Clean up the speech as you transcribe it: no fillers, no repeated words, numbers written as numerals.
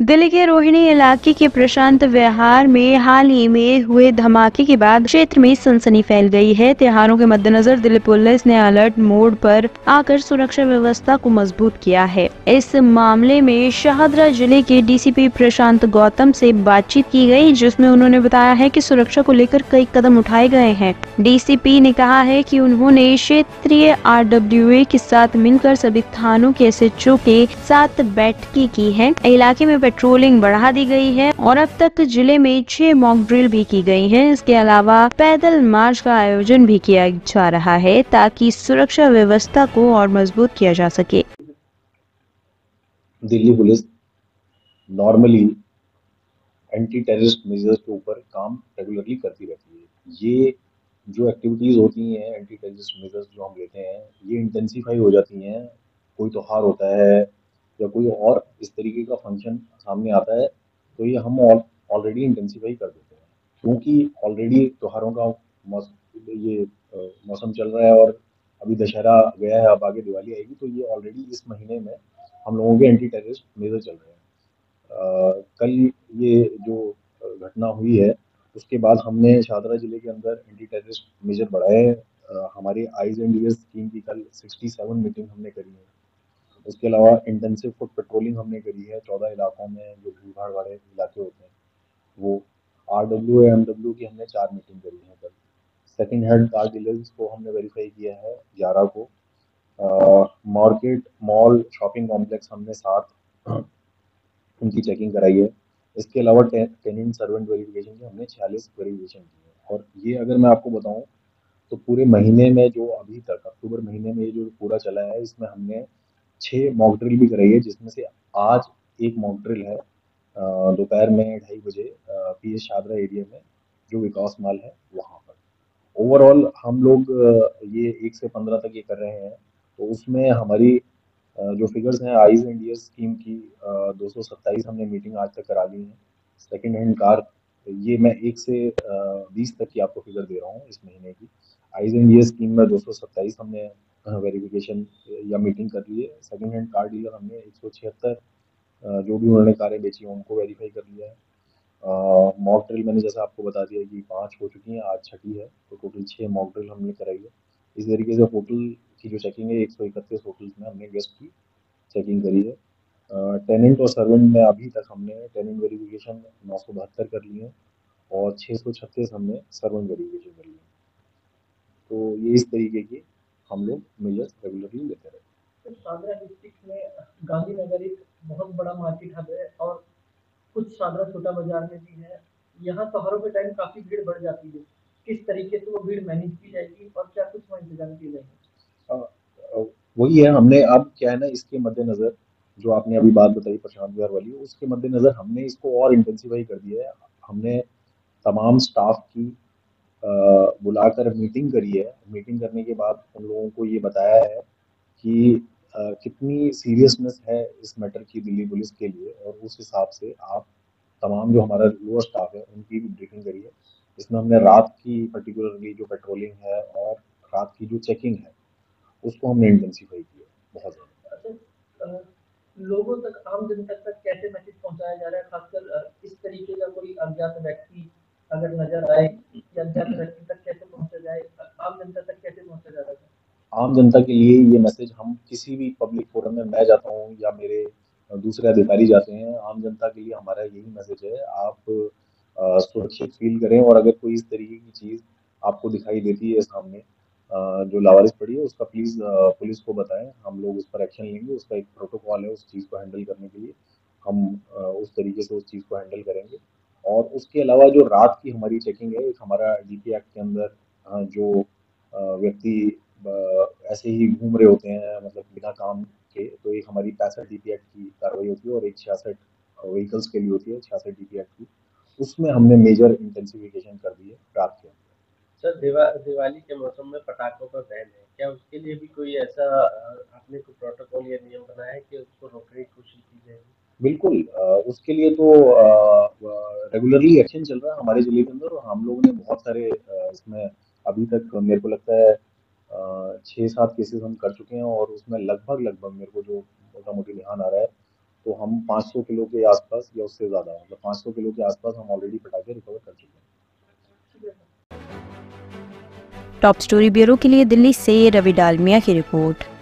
दिल्ली के रोहिणी इलाके के प्रशांत विहार में हाल ही में हुए धमाके के बाद क्षेत्र में सनसनी फैल गई है। त्योहारों के मद्देनजर दिल्ली पुलिस ने अलर्ट मोड पर आकर सुरक्षा व्यवस्था को मजबूत किया है। इस मामले में शाहदरा जिले के डीसीपी प्रशांत गौतम से बातचीत की गई, जिसमें उन्होंने बताया है कि सुरक्षा को लेकर कई कदम उठाए गए हैं। डीसीपी ने कहा है कि उन्होंने क्षेत्रीय आरडब्ल्यूए के साथ मिलकर सभी थानों के एसएचओ के साथ बैठकें की है। इलाके में पेट्रोलिंग बढ़ा दी गई है और अब तक जिले में 6 मॉक ड्रिल भी की गई है। इसके अलावा पैदल मार्च का आयोजन भी किया जा रहा है ताकि सुरक्षा व्यवस्था को और मजबूत किया जा सके। Delhi police normally anti terrorist measures के ऊपर काम रेगुलरली करती रहती है। ये जो एक्टिविटीज़ होती हैं, एंटी टेररिस्ट मेजर्स जो हम लेते हैं, ये इंटेंसिफाई हो जाती हैं। कोई त्योहार होता है या कोई और इस तरीके का फंक्शन सामने आता है, तो ये हम ऑलरेडी इंटेंसिफाई कर देते हैं, क्योंकि ऑलरेडी त्योहारों का ये मौसम चल रहा है और अभी दशहरा गया है, अब आगे दिवाली आएगी, तो ये ऑलरेडी इस महीने में हम लोगों के एंटी टेररिस्ट मेजर चल रहे हैं। कल ये जो घटना हुई है, उसके बाद हमने शाहदरा जिले के अंदर एंटी टेररिस्ट मेजर बढ़ाए हैं। हमारी आईज एंड ईयर्स स्कीम की कल 67 मीटिंग हमने करी है। उसके अलावा इंटेंसिव फुट पेट्रोलिंग हमने करी है 14 इलाकों में, जो भीड़ भाड़ वाले इलाके होते हैं वो। आरडब्ल्यू एम डब्ल्यू की हमने 4 मीटिंग करी है कल। सेकंड हैंड कार डीलर्स को हमने वेरीफाई किया है 11 को। मार्केट मॉल शॉपिंग कॉम्प्लेक्स हमने 7 उनकी चेकिंग कराई है। इसके अलावा टेनेंट सर्वेंट वेरिफिकेशन के हमने 46 वेरिफिकेशन की है। और ये अगर मैं आपको बताऊं, तो पूरे महीने में जो अभी तक अक्टूबर महीने में ये जो पूरा चला है, इसमें हमने 6 मॉक ड्रिल भी कराई है, जिसमें से आज एक मॉक ड्रिल है दोपहर में 2:30 बजे पी एस शादरा एरिया में, जो विकास माल है वहाँ पर। ओवरऑल हम लोग ये 1 से 15 तक ये कर रहे हैं, तो उसमें हमारी जो फिगर्स हैं आईज एंड ईयर्स स्कीम की 227 हमने मीटिंग आज तक करा ली है। सेकंड हैंड कार, ये मैं 1 से 20 तक की आपको फिगर दे रहा हूँ इस महीने की। आईज एंड ईयर्स स्कीम में 227 हमने वेरिफिकेशन या मीटिंग कर ली है। सेकंड हैंड कार डीलर हमने 176 जो भी उन्होंने कारें बेची हैं उनको वेरीफाई कर लिया है। मॉक ड्रिल मैंने जैसा आपको बता दिया कि 5 हो चुकी हैं, आज छठी है, तो टोटल 6 मॉक ड्रिल हमने कराई है। इस तरीके से होटल की जो चेकिंग है, 131 होटल्स में हमने गेस्ट की चेकिंग करी है। टेनेंट और सर्वेंट में अभी तक हमने टेनेंट वेरिफिकेशन 972 कर ली है और 636 हमने सर्वेंट वेरिफिकेशन कर ली है। तो ये इस तरीके की हम लोग मेजर्स रेगुलरली लेते रहते हैं। तो शादरा डिस्ट्रिक्ट में गांधीनगर एक बहुत बड़ा मार्केट हब है और कुछ शादरा छोटा बाजार में भी है। यहाँ त्योहारों के टाइम काफी भीड़ बढ़ जाती है। किस तरीके से वो भीड़ मैनेज की जाएगी और क्या कुछ वहाँ इंतजाम किए जाएंगे? अ, वही है, हमने अब क्या है ना, इसके मद्देनजर जो आपने अभी बात बताई प्रशांत विहार वाली, उसके मद्देनजर हमने इसको और इंटेंसिफाई कर दिया है। हमने तमाम स्टाफ की बुलाकर मीटिंग करी है। मीटिंग करने के बाद उन लोगों को ये बताया है कि कितनी सीरियसनेस है इस मैटर की दिल्ली पुलिस के लिए, और उस हिसाब से आप तमाम जो हमारा लोअर स्टाफ है उनकी भी ब्रीफिंग करी है। इसमें हमने रात की पर्टिकुलरली जो पेट्रोलिंग है और रात की जो चेकिंग है, उसको हमने इंटेंसिफाई किया है बहुत ज़्यादा। अच्छा, लोगों तक आम जनता तक कैसे मैसेज पहुंचाया जा रहा है, खासकर इस तरीके का कोई अज्ञात व्यक्ति अगर नजर आए या अज्ञात व्यक्ति तक कैसे पहुंचा जाए, आम जनता तक कैसे पहुंचा जा रहा है? आम जनता के लिए ये मैसेज हम किसी भी पब्लिक फोरम में मैं जाता हूँ या मेरे दूसरे अधिकारी जाते हैं, आम जनता के लिए हमारा यही मैसेज है, आप सुरक्षित फील करें। और अगर कोई इस तरीके की चीज़ आपको दिखाई देती है सामने जो लावारिस पड़ी है, उसका प्लीज़ पुलिस को बताएं, हम लोग उस पर एक्शन लेंगे। उसका एक प्रोटोकॉल है उस चीज़ को हैंडल करने के लिए, हम उस तरीके से उस चीज़ को हैंडल करेंगे। और उसके अलावा जो रात की हमारी चेकिंग है, एक हमारा डीपी एक्ट के अंदर जो व्यक्ति ऐसे ही घूम रहे होते हैं, मतलब बिना काम के, तो एक हमारी 65 डीपी एक्ट की कार्रवाई होती है और एक 66 व्हीकल्स के लिए होती है, 66 डीपी एक्ट की। उसमें हमने मेजर इंटेंसिफिकेशन कर दी है रात के अंदर। सर दिवाली के मौसम में पटाखों का बैन है, क्या उसके लिए भी कोई ऐसा आपने कोई प्रोटोकॉल या नियम बनाया है कि उसको रोकने की कोशिश की जाएगी? बिल्कुल, उसके लिए तो रेगुलरली एक्शन चल रहा है हमारे जिले के अंदर, और हम लोगों ने बहुत सारे इसमें अभी तक मेरे को लगता है 6-7 केसेस हम कर चुके हैं, और उसमें लगभग लगभग मेरे को जो मोटा मोटी ध्यान आ रहा है तो हम 500 किलो के आसपास या उससे ज़्यादा, मतलब 500 किलो के आसपास हम ऑलरेडी पटाखे रिकवर कर चुके हैं। टॉप स्टोरी ब्यूरो के लिए दिल्ली से रवि डालमिया की रिपोर्ट।